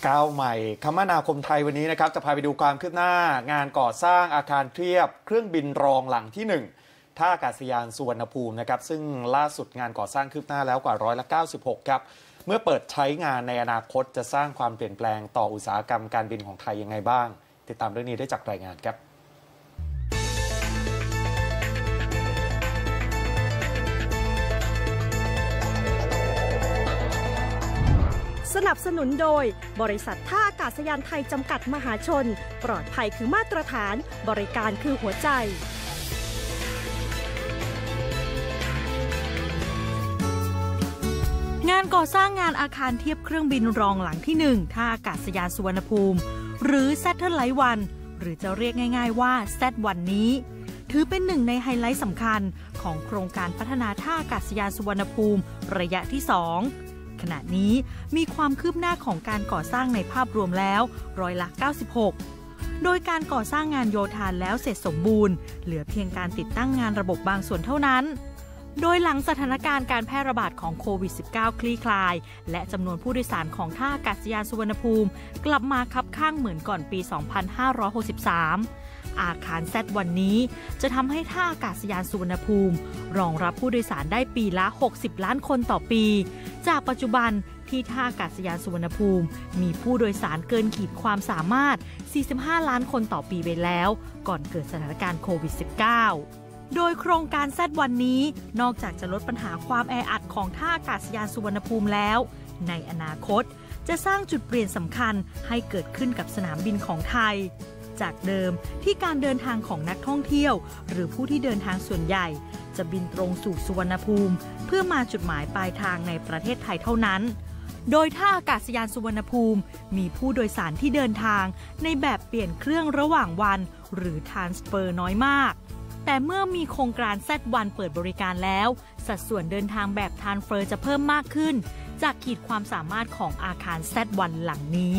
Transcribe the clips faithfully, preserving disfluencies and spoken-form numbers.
ก้าวใหม่คมนาคมไทยวันนี้นะครับจะพาไปดูความคืบหน้างานก่อสร้างอาคารเทียบเครื่องบินรองหลังที่หนึ่งท่าอากาศยานสุวรรณภูมินะครับซึ่งล่าสุดงานก่อสร้างคืบหน้าแล้วกว่าร้อยละเก้าสิบหกครับเมื่อเปิดใช้งานในอนาคตจะสร้างความเปลี่ยนแปลงต่ออุตสาหกรรมการบินของไทยยังไงบ้างติดตามเรื่องนี้ได้จากรายงานครับสนับสนุนโดยบริษัทท่าอากาศยานไทยจำกัดมหาชนปลอดภัยคือมาตรฐานบริการคือหัวใจงานก่อสร้างงานอาคารเทียบเครื่องบินรองหลังที่หนึ่งท่าอากาศยานสุวรรณภูมิหรือ Satellite วันหรือจะเรียกง่ายๆว่า แซด วัน นี้ถือเป็นหนึ่งในไฮไลท์สำคัญของโครงการพัฒนาท่าอากาศยานสุวรรณภูมิระยะที่สองขณะนี้มีความคืบหน้าของการก่อสร้างในภาพรวมแล้วร้อยละเก้าสิบหกโดยการก่อสร้างงานโยธาแล้วเสร็จสมบูรณ์เหลือเพียงการติดตั้งงานระบบบางส่วนเท่านั้นโดยหลังสถานการณ์การแพร่ระบาดของโควิด สิบเก้า คลี่คลายและจำนวนผู้โดยสารของท่าอากาศยานสุวรรณภูมิกลับมาคับข้างเหมือนก่อนปี สองพันห้าร้อยหกสิบสาม อาคาร แซด วันนี้จะทำให้ท่าอากาศยานสุวรรณภูมิรองรับผู้โดยสารได้ปีละหกสิบล้านคนต่อปีจากปัจจุบันที่ท่าอากาศยานสุวรรณภูมิมีผู้โดยสารเกินขีดความสามารถสี่สิบห้าล้านคนต่อปีไปแล้วก่อนเกิดสถานการณ์โควิด สิบเก้า โดยโครงการ แซด วันนี้นอกจากจะลดปัญหาความแออัดของท่าอากาศยานสุวรรณภูมิแล้วในอนาคตจะสร้างจุดเปลี่ยนสำคัญให้เกิดขึ้นกับสนามบินของไทยจากเดิมที่การเดินทางของนักท่องเที่ยวหรือผู้ที่เดินทางส่วนใหญ่จะบินตรงสู่สุวรรณภูมิเพื่อมาจุดหมายปลายทางในประเทศไทยเท่านั้นโดยท่าอากาศยานสุวรรณภูมิมีผู้โดยสารที่เดินทางในแบบเปลี่ยนเครื่องระหว่างวันหรือ Transfer น้อยมากแต่เมื่อมีโครงการ แซด วัน เปิดบริการแล้วสัดส่วนเดินทางแบบ Transfer จะเพิ่มมากขึ้นจากขีดความสามารถของอาคาร แซด วัน หลังนี้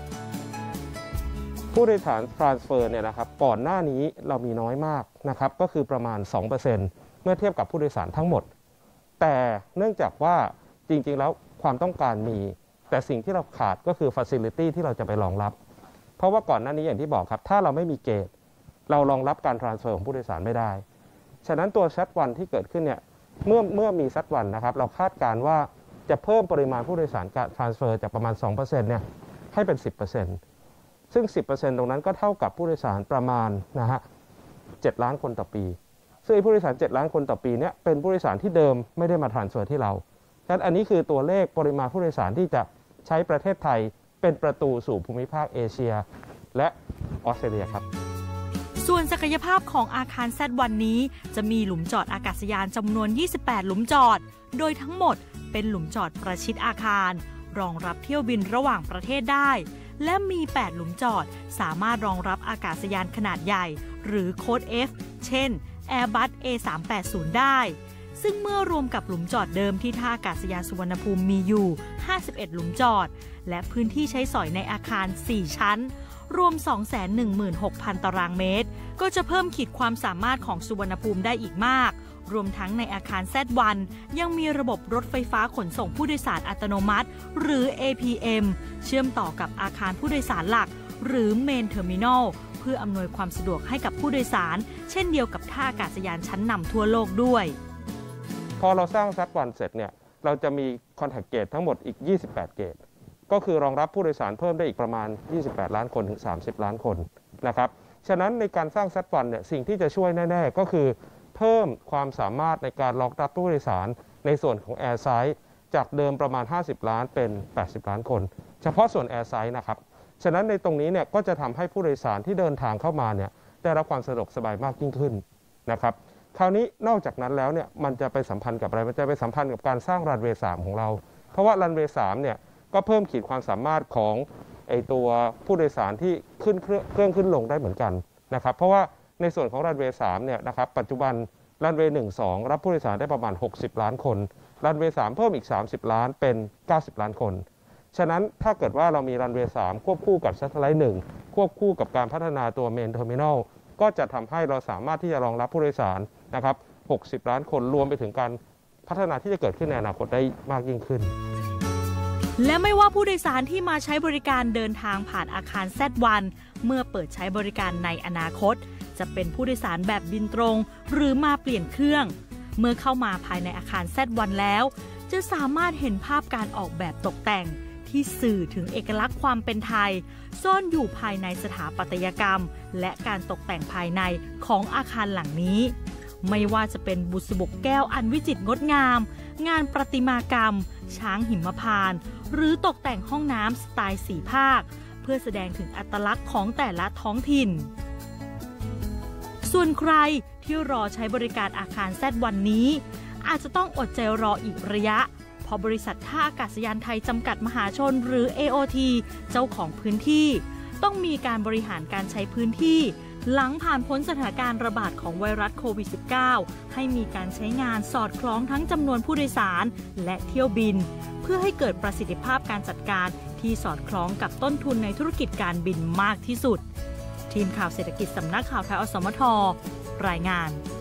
ผู้โดยสาร Transfer เนี่ยนะครับก่อนหน้านี้เรามีน้อยมากนะครับก็คือประมาณ สองเปอร์เซ็นต์ เมื่อเทียบกับผู้โดยสารทั้งหมดแต่เนื่องจากว่าจริงๆแล้วความต้องการมีแต่สิ่งที่เราขาดก็คือ Facility ที่เราจะไปรองรับเพราะว่าก่อนหน้านี้อย่างที่บอกครับถ้าเราไม่มีเกจเรารองรับการ Transfer ของผู้โดยสารไม่ได้ฉะนั้นตัว แซด วัน ที่เกิดขึ้นเนี่ยเมื่อเมื่อมี แซด วัน นะครับเราคาดการณ์ว่าจะเพิ่มปริมาณผู้โดยสารการ Transfer จากประมาณ สองเปอร์เซ็นต์ เนี่ยให้เป็น สิบเปอร์เซ็นต์ซึ่ง สิบเปอร์เซ็นต์ ตรงนั้นก็เท่ากับผู้โดยสารประมาณนะฮะเจ็ดล้านคนต่อปีซึ่งผู้โดยสารเจ็ดล้านคนต่อปีเนี่ยเป็นผู้โดยสารที่เดิมไม่ได้มา transfer ที่เราฉะนั้นอันนี้คือตัวเลขปริมาณผู้โดยสารที่จะใช้ประเทศไทยเป็นประตูสู่ภูมิภาคเอเชียและออสเตรเลียครับส่วนศักยภาพของอาคาร แซด วัน นี้จะมีหลุมจอดอากาศยานจำนวนยี่สิบแปดหลุมจอดโดยทั้งหมดเป็นหลุมจอดประชิดอาคารรองรับเที่ยวบินระหว่างประเทศได้และมีแปดหลุมจอดสามารถรองรับอากาศยานขนาดใหญ่หรือโค้ด F เช่น Airbus เอ สามแปดศูนย์ ได้ซึ่งเมื่อรวมกับหลุมจอดเดิมที่ท่าอากาศยานสุวรรณภูมิมีอยู่ห้าสิบเอ็ดหลุมจอดและพื้นที่ใช้สอยในอาคารสี่ชั้นรวม สองแสนหนึ่งหมื่นหกพัน ตารางเมตรก็จะเพิ่มขีดความสามารถของสุวรรณภูมิได้อีกมากรวมทั้งในอาคาร แซด วัน ยังมีระบบรถไฟฟ้าขนส่งผู้โดยสารอัตโนมัติหรือ เอ พี เอ็ม เชื่อมต่อกับอาคารผู้โดยสารหลักหรือ Main Terminal เพื่ออำนวยความสะดวกให้กับผู้โดยสารเช่นเดียวกับท่าอากาศยานชั้นนำทั่วโลกด้วยพอเราสร้าง แซด วัน เสร็จเนี่ยเราจะมี Contact Gate ทั้งหมดอีกยี่สิบแปดเกตก็คือรองรับผู้โดยสารเพิ่มได้อีกประมาณยี่สิบแปดล้านคนถึงสามสิบล้านคนนะครับฉะนั้นในการสร้าง แซด วัน เนี่ยสิ่งที่จะช่วยแน่ๆก็คือเพิ่มความสามารถในการรองรับผู้โดยสารในส่วนของ Air Side จากเดิมประมาณห้าสิบล้านเป็นแปดสิบล้านคนเฉพาะส่วน Air Side นะครับฉะนั้นในตรงนี้เนี่ยก็จะทำให้ผู้โดยสารที่เดินทางเข้ามาเนี่ยได้รับความสะดวกสบายมากยิ่งขึ้นนะครับคราวนี้นอกจากนั้นแล้วเนี่ยมันจะไปสัมพันธ์กับอะไรมันจะไปสัมพันธ์กับการสร้างรันเวย์สามของเราเพราะว่ารันเวย์สามเนี่ยก็เพิ่มขีดความสามารถของไอตัวผู้โดยสารที่ขึ้นเครื่องเครื่องขึ้นลงได้เหมือนกันนะครับเพราะว่าในส่วนของรันเวย์สามเนี่ยนะครับปัจจุบันรันเวย์หนึ่ง สองรับผู้โดยสารได้ประมาณหกสิบล้านคนรันเวย์สามเพิ่มอีกสามสิบล้านเป็นเก้าสิบล้านคนฉะนั้นถ้าเกิดว่าเรามีรันเวย์สามควบคู่กับ Satellite หนึ่งควบคู่กับการพัฒนาตัว Main Terminal ก็จะทำให้เราสามารถที่จะรองรับผู้โดยสารนะครับหกสิบล้านคนรวมไปถึงการพัฒนาที่จะเกิดขึ้นในอนาคตได้มากยิ่งขึ้นและไม่ว่าผู้โดยสารที่มาใช้บริการเดินทางผ่านอาคาร แซด วัน เมื่อเปิดใช้บริการในอนาคตจะเป็นผู้โดยสารแบบบินตรงหรือมาเปลี่ยนเครื่องเมื่อเข้ามาภายในอาคาร แซด วัน แล้วจะสามารถเห็นภาพการออกแบบตกแต่งที่สื่อถึงเอกลักษณ์ความเป็นไทยซ่อนอยู่ภายในสถาปัตยกรรมและการตกแต่งภายในของอาคารหลังนี้ไม่ว่าจะเป็นบุษบกแก้วอันวิจิตรงดงามงานประติมากรรมช้างหิมพานต์หรือตกแต่งห้องน้ำสไตล์สีภาคเพื่อแสดงถึงอัตลักษณ์ของแต่ละท้องถิ่นส่วนใครที่รอใช้บริการอาคาร แซด วัน นี้อาจจะต้องอดใจรออีกระยะเพราะบริษัทท่าอากาศยานไทยจำกัดมหาชนหรือ เอ โอ ที เจ้าของพื้นที่ต้องมีการบริหารการใช้พื้นที่หลังผ่านพ้นสถานการณ์ระบาดของไวรัสโควิด สิบเก้า ให้มีการใช้งานสอดคล้องทั้งจำนวนผู้โดยสารและเที่ยวบินเพื่อให้เกิดประสิทธิภาพการจัดการที่สอดคล้องกับต้นทุนในธุรกิจการบินมากที่สุดทีมข่าวเศรษฐกิจสำนักข่าวไทย อสมท รายงาน